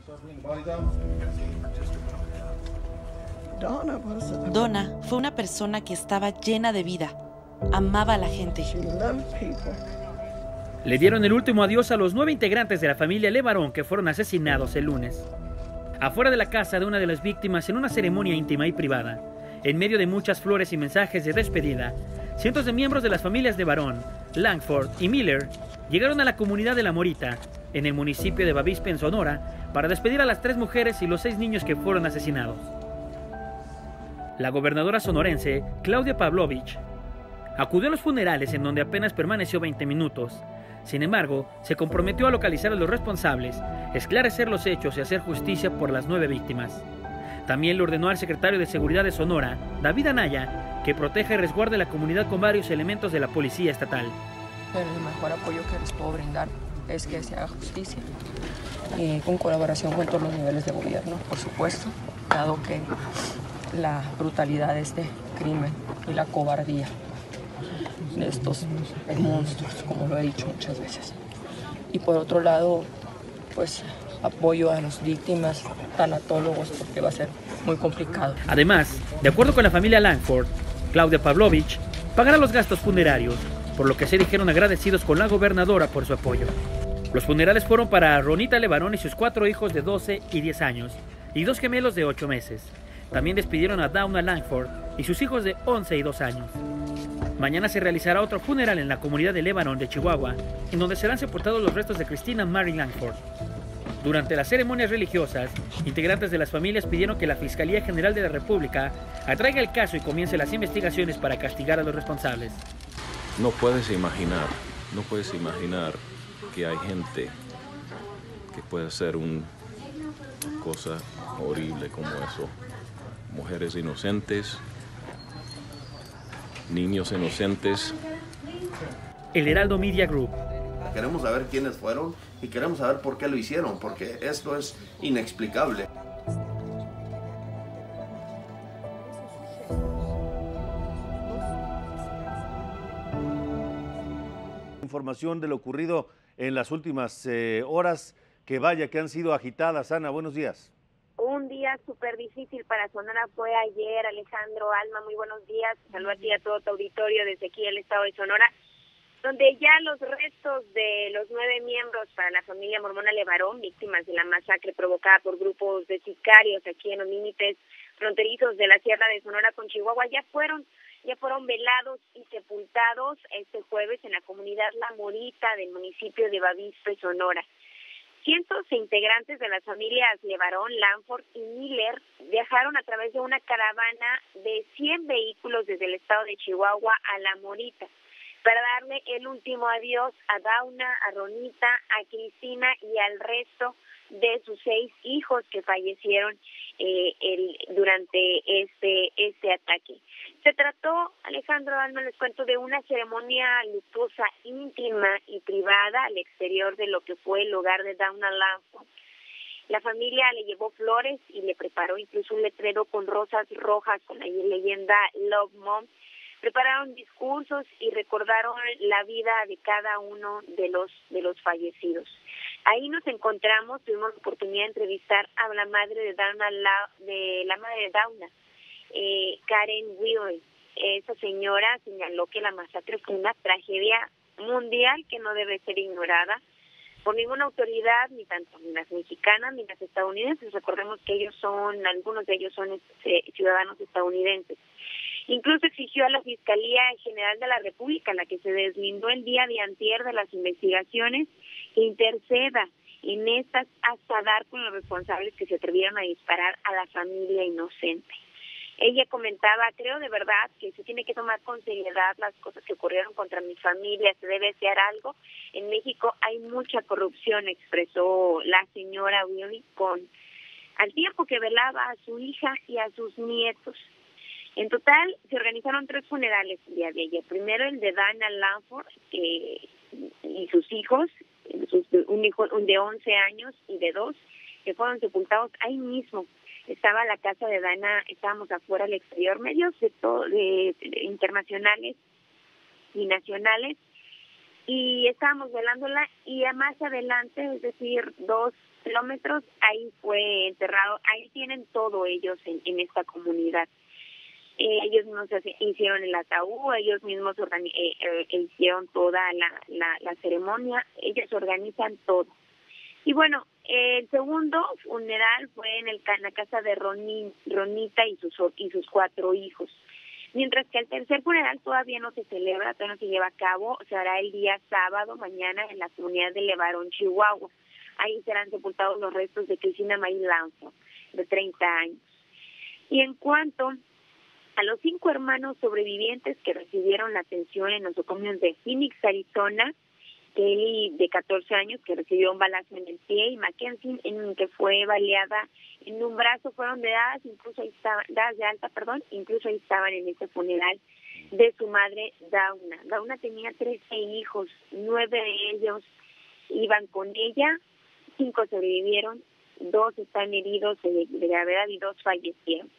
Donna fue una persona que estaba llena de vida. Amaba a la gente. Le dieron el último adiós a los 9 integrantes de la familia LeBaron que fueron asesinados el lunes. Afuera de la casa de una de las víctimas, en una ceremonia íntima y privada, en medio de muchas flores y mensajes de despedida, cientos de miembros de las familias de Barón, Langford y Miller llegaron a la comunidad de La Morita, en el municipio de Bavispe, en Sonora, para despedir a las 3 mujeres y los 6 niños que fueron asesinados. La gobernadora sonorense, Claudia Pavlovich, acudió a los funerales, en donde apenas permaneció 20 minutos. Sin embargo, se comprometió a localizar a los responsables, esclarecer los hechos y hacer justicia por las 9 víctimas. También le ordenó al secretario de Seguridad de Sonora, David Anaya, que proteja y resguarde la comunidad con varios elementos de la policía estatal. El mejor apoyo que les puedo brindar es que se haga justicia, con colaboración con todos los niveles de gobierno, por supuesto, dado que la brutalidad de este crimen y la cobardía de estos monstruos, como lo he dicho muchas veces. Y por otro lado, pues apoyo a las víctimas, tanatólogos, porque va a ser muy complicado. Además, de acuerdo con la familia Langford, Claudia Pavlovich pagará los gastos funerarios, por lo que se dijeron agradecidos con la gobernadora por su apoyo. Los funerales fueron para Ronita LeBaron y sus 4 hijos de 12 y 10 años, y 2 gemelos de 8 meses. También despidieron a Dawna Langford y sus hijos de 11 y 2 años. Mañana se realizará otro funeral en la comunidad de LeBaron de Chihuahua, en donde serán sepultados los restos de Christina Mary Langford. Durante las ceremonias religiosas, integrantes de las familias pidieron que la Fiscalía General de la República atraiga el caso y comience las investigaciones para castigar a los responsables. No puedes imaginar que hay gente que puede hacer una cosa horrible como eso. Mujeres inocentes, niños inocentes. El Heraldo Media Group. Queremos saber quiénes fueron y queremos saber por qué lo hicieron, porque esto es inexplicable. Información de lo ocurrido en las últimas horas, que vaya que han sido agitadas. Ana, buenos días. Un día súper difícil para Sonora fue ayer, Alejandro, Alma, muy buenos días. Saludos a ti y a todo tu auditorio desde aquí el estado de Sonora, donde ya los restos de los 9 miembros para la familia mormona LeBaron, víctimas de la masacre provocada por grupos de sicarios aquí en los límites fronterizos de la Sierra de Sonora con Chihuahua, ya fueron velados y sepultados este jueves en la comunidad La Morita del municipio de Bavispe, Sonora. Cientos de integrantes de las familias LeBaron, Langford y Miller viajaron a través de una caravana de 100 vehículos desde el estado de Chihuahua a La Morita para darle el último adiós a Dawna, a Ronita, a Cristina y al resto de sus 6 hijos que fallecieron durante este ataque. Se trató, Alejandro, Alma, les cuento, de una ceremonia luctuosa, íntima y privada al exterior de lo que fue el hogar de Dawna Langford. La familia le llevó flores y le preparó incluso un letrero con rosas rojas con la leyenda Love Mom. Prepararon discursos y recordaron la vida de cada uno de los fallecidos. Ahí nos encontramos, tuvimos la oportunidad de entrevistar a la madre de Dawna, Karen Wheeler. Esa señora señaló que la masacre fue una tragedia mundial que no debe ser ignorada por ninguna autoridad, ni tanto ni las mexicanas ni las estadounidenses. Recordemos que algunos de ellos son ciudadanos estadounidenses. Incluso exigió a la Fiscalía General de la República, la que se deslindó el día de antier de las investigaciones, que interceda en estas hasta dar con los responsables que se atrevieron a disparar a la familia inocente. Ella comentaba: creo de verdad que se tiene que tomar con seriedad las cosas que ocurrieron contra mi familia, se debe hacer algo. En México hay mucha corrupción, expresó la señora Willy, al tiempo que velaba a su hija y a sus nietos. En total, se organizaron 3 funerales el día de ayer. Primero el de Dawna Langford y sus hijos, un hijo de 11 años y de 2, que fueron sepultados ahí mismo. Estaba la casa de Dawna, estábamos afuera al exterior, medios de internacionales y nacionales y estábamos velándola y más adelante, es decir, 2 kilómetros, ahí fue enterrado. Ahí tienen todo ellos en esta comunidad. Ellos mismos hicieron el ataúd, ellos mismos hicieron toda la ceremonia, ellos organizan todo. Y bueno, el segundo funeral fue en la casa de Ronita y sus 4 hijos. Mientras que el tercer funeral todavía no se celebra, todavía no se lleva a cabo, se hará el día sábado, mañana, en la comunidad de Levarón, Chihuahua. Ahí serán sepultados los restos de Cristina May Lanzo, de 30 años. Y en cuanto a los 5 hermanos sobrevivientes que recibieron la atención en nosocomios de Phoenix, Arizona, Kelly, de 14 años, que recibió un balazo en el pie, y Mackenzie, que fue baleada en un brazo, fueron dadas de alta, incluso ahí estaban en ese funeral de su madre, Dauna. Dauna tenía 13 hijos, 9 de ellos iban con ella, 5 sobrevivieron, 2 están heridos de gravedad y 2 fallecieron.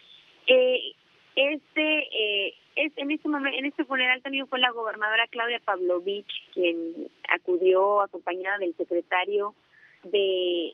En este funeral también fue la gobernadora Claudia Pavlovich quien acudió acompañada del secretario de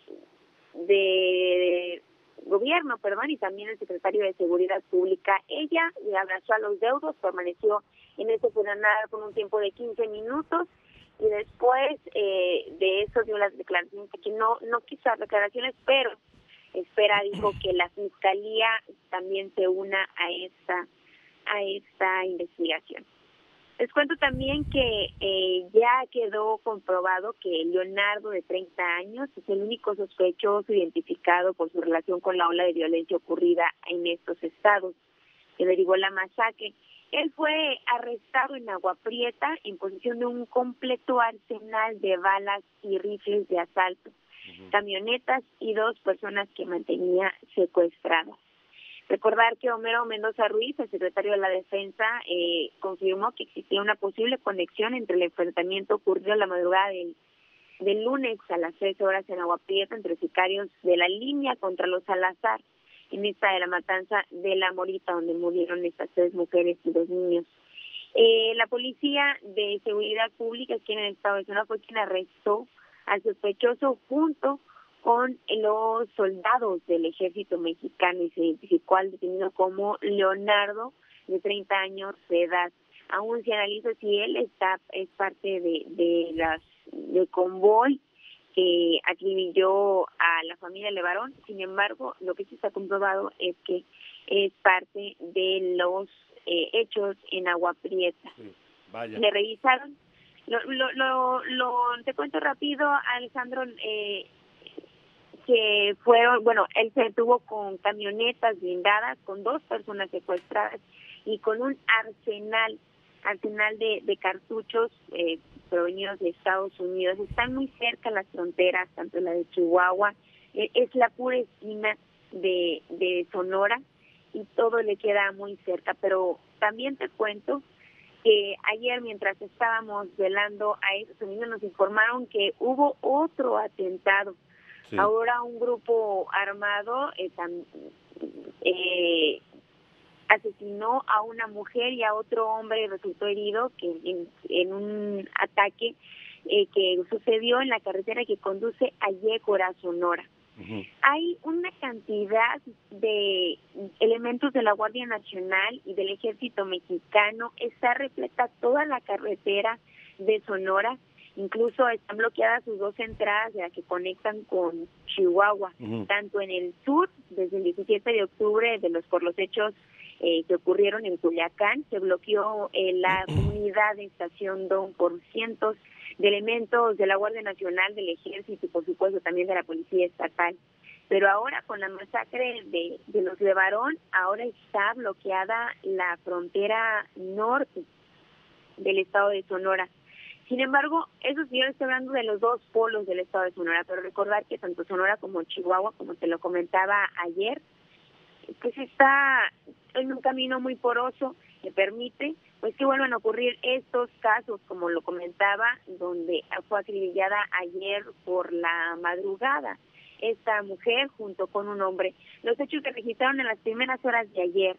gobierno, y también el secretario de Seguridad Pública. Ella le abrazó a los deudos, permaneció en ese funeral por un tiempo de 15 minutos y después de eso dio las declaraciones, que no quiso dar declaraciones, pero dijo que la fiscalía también se una a esta investigación. Les cuento también que ya quedó comprobado que Leonardo, de 30 años, es el único sospechoso identificado por su relación con la ola de violencia ocurrida en estos estados, que derivó la masacre. Él fue arrestado en Agua Prieta en posesión de un completo arsenal de balas y rifles de asalto, camionetas y 2 personas que mantenía secuestradas. Recordar que Homero Mendoza Ruiz, el secretario de la Defensa, confirmó que existía una posible conexión entre el enfrentamiento ocurrido la madrugada del lunes a las 13 horas en Agua Prieta entre sicarios de la línea contra los Salazar, en esta de la matanza de La Morita, donde murieron estas 3 mujeres y 2 niños. La Policía de Seguridad Pública aquí en el estado de Sonora fue quien arrestó al sospechoso junto con los soldados del ejército mexicano y se identificó al detenido como Leonardo, de 30 años de edad. Aún se analiza si él es parte del convoy que acribilló a la familia Levarón. Sin embargo, lo que sí está comprobado es que es parte de los hechos en Agua Prieta. Sí, vaya. Le revisaron. Te cuento rápido, Alejandro, que él se detuvo con camionetas blindadas, con 2 personas secuestradas y con un arsenal de cartuchos provenidos de Estados Unidos. Están muy cerca las fronteras, tanto la de Chihuahua, es la pura esquina de Sonora y todo le queda muy cerca. Pero también te cuento que ayer, mientras estábamos velando a esos niños, nos informaron que hubo otro atentado. Sí. Ahora un grupo armado asesinó a una mujer y a otro hombre resultó herido en un ataque que sucedió en la carretera que conduce a Yécora, Sonora. Hay una cantidad de elementos de la Guardia Nacional y del Ejército Mexicano, está repleta toda la carretera de Sonora, incluso están bloqueadas sus 2 entradas de las que conectan con Chihuahua, tanto en el sur, desde el 17 de octubre, por los hechos que ocurrieron en Culiacán, se bloqueó la comunidad de Estación Don por cientos de elementos de la Guardia Nacional, del Ejército y por supuesto también de la Policía Estatal. Pero ahora con la masacre de los Levarón, ahora está bloqueada la frontera norte del estado de Sonora. Sin embargo, eso sí, yo estoy hablando de los 2 polos del estado de Sonora, pero recordar que tanto Sonora como Chihuahua, como te lo comentaba ayer, pues está en un camino muy poroso que permite pues que vuelvan a ocurrir estos casos, como lo comentaba, donde fue acribillada ayer por la madrugada esta mujer junto con un hombre. Los hechos se registraron en las primeras horas de ayer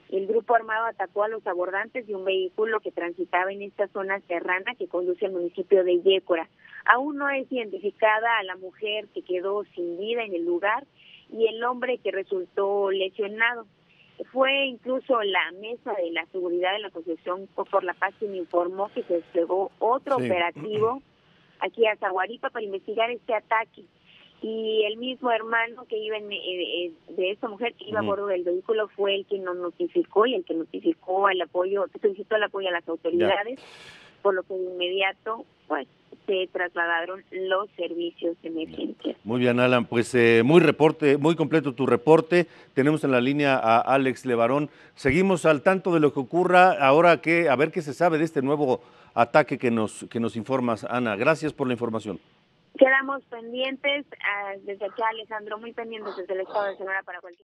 El grupo armado atacó a los abordantes de un vehículo que transitaba en esta zona serrana que conduce al municipio de Yécora. Aún no es identificada a la mujer que quedó sin vida en el lugar y el hombre que resultó lesionado. Fue incluso la mesa de la seguridad de la Asociación por la Paz quien informó que se desplegó otro operativo aquí a Zaguaripa para investigar este ataque. Y el mismo hermano que iba de esta mujer que iba a bordo del vehículo fue el que nos notificó y el que notificó el apoyo, solicitó el apoyo a las autoridades, por lo que de inmediato pues se trasladaron los servicios de emergencia. Muy bien, Alan, pues muy completo tu reporte. Tenemos en la línea a Alex Levarón. Seguimos al tanto de lo que ocurra ahora, a ver qué se sabe de este nuevo ataque que nos informas, Ana. Gracias por la información. Quedamos pendientes desde acá, Alejandro, muy pendientes desde el estado de Sonora para cualquier